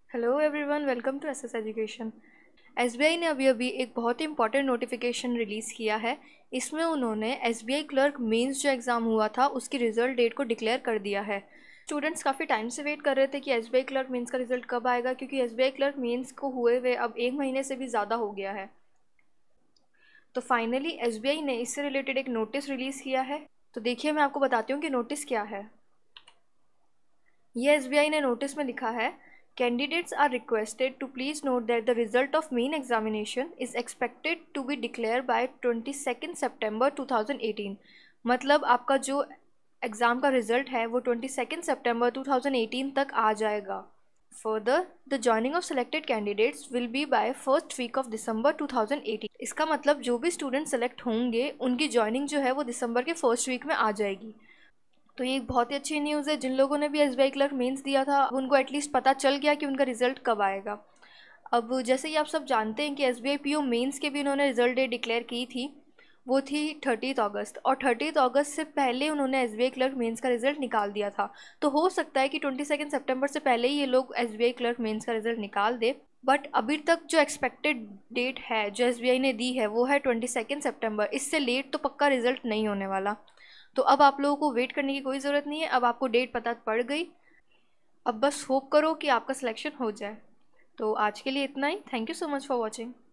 Hello everyone, welcome to SS education. SBI ने अभी अभी एक बहुत ही इंपॉर्टेंट नोटिफिकेशन रिलीज़ किया है। इसमें उन्होंने एसबीआई क्लर्क मेंस जो एग्ज़ाम हुआ था उसकी रिज़ल्ट डेट को डिक्लेयर कर दिया है। स्टूडेंट्स काफ़ी टाइम से वेट कर रहे थे कि एसबीआई क्लर्क मेंस का रिज़ल्ट कब आएगा, क्योंकि एसबीआई क्लर्क मेंस को हुए हुए अब 1 महीने से भी ज़्यादा हो गया है। तो फाइनली एसबीआई ने इससे रिलेटेड एक नोटिस रिलीज़ किया है। तो देखिए, मैं आपको बताती हूँ कि नोटिस क्या है। ये एसबीआई ने नोटिस में लिखा है, candidates are requested to please note that the result of main examination is expected to be declare by 22 September 2018। मतलब आपका जो एग्ज़ाम का रिजल्ट है वो 22 सितंबर 2018 तक आ जाएगा। Further, the joining of selected candidates will be by first week of December 2018। इसका मतलब जो भी स्टूडेंट सेलेक्ट होंगे उनकी जॉइनिंग जो है वो दिसंबर के फर्स्ट वीक में आ जाएगी। तो ये एक बहुत ही अच्छी न्यूज़ है। जिन लोगों ने भी एसबीआई क्लर्क मेंस दिया था उनको एटलीस्ट पता चल गया कि उनका रिजल्ट कब आएगा। अब जैसे ही आप सब जानते हैं कि एसबीआई पीओ मेंस के भी उन्होंने रिजल्ट डेट डिक्लेयर की थी, वो थी 30 अगस्त, और 30 अगस्त से पहले उन्होंने एसबीआई क्लर्क मेंस का रिजल्ट निकाल दिया था। तो हो सकता है कि 22 सितंबर से पहले ही ये लोग एसबीआई क्लर्क मेंस का रिजल्ट निकाल दे। बट अभी तक जो एक्सपेक्टेड डेट है जो एसबीआई ने दी है वो है 22 सितंबर। इससे लेट तो पक्का रिजल्ट नहीं होने वाला। तो अब आप लोगों को वेट करने की कोई ज़रूरत नहीं है, अब आपको डेट पता पड़ गई। अब बस होप करो कि आपका सिलेक्शन हो जाए। तो आज के लिए इतना ही। Thank you so much for watching.